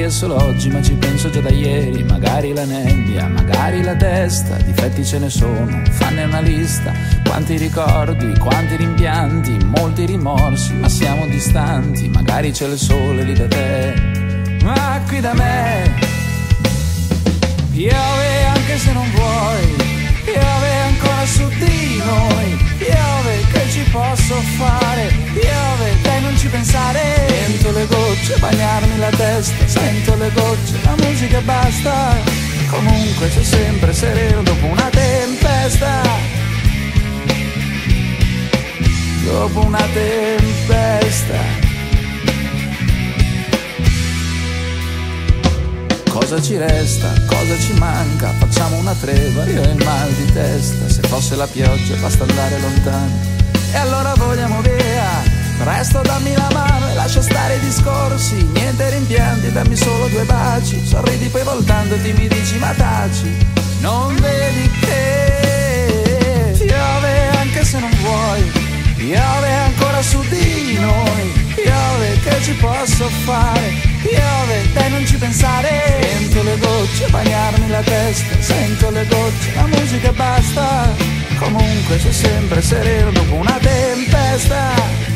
è solo oggi ma ci penso già da ieri. Magari la nebbia, magari la testa, difetti ce ne sono, fanne una lista. Quanti ricordi, quanti rimpianti, molti rimorsi, ma siamo distanti. Magari c'è il sole lì da te, ma qui da me piove anche se non vuoi, piove ancora su di noi, piove che ci posso fare, piove dai non ci pensare. Sento le gocce bagnarmi la testa, sento le gocce, la musica basta, comunque c'è sempre sereno dopo una tempesta, dopo una tempesta. Cosa ci resta? Cosa ci manca? Facciamo una tregua, io e il mal di testa. Se fosse la pioggia basta andare lontano. E allora vogliamo via. Presto dammi la mano e lascia stare i discorsi. Niente rimpianti, dammi solo 2 baci. Sorridi poi voltandoti mi dici ma taci. Non vedi che piove anche se non vuoi, piove ancora su di noi, piove che ci posso fare, piove dai non ci pensare. Sento le gocce bagnarmi la testa, sento le gocce, la musica basta, comunque c'è sempre sereno dopo una tempesta,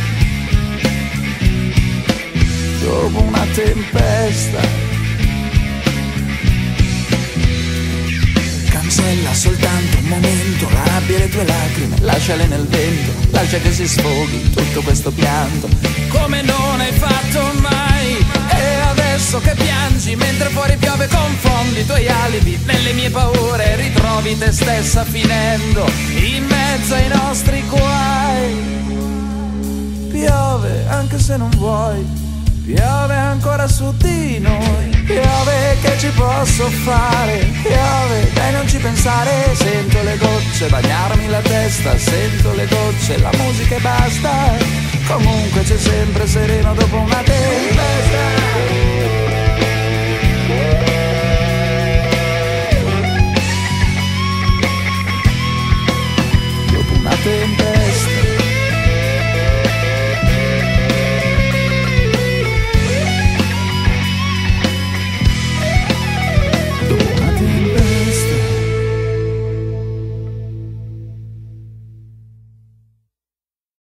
dopo una tempesta. Cancella soltanto un momento la rabbia e le tue lacrime, lasciale nel vento, lascia che si sfoghi tutto questo pianto come non hai fatto mai. E adesso che piangi mentre fuori piove, confondi i tuoi alibi nelle mie paure, ritrovi te stessa finendo in mezzo ai nostri guai. Piove anche se non vuoi, piove ancora su di noi, piove che ci posso fare, piove dai non ci pensare. Sento le gocce bagnarmi la testa, sento le gocce, la musica e basta, comunque c'è sempre sereno dopo una tempesta.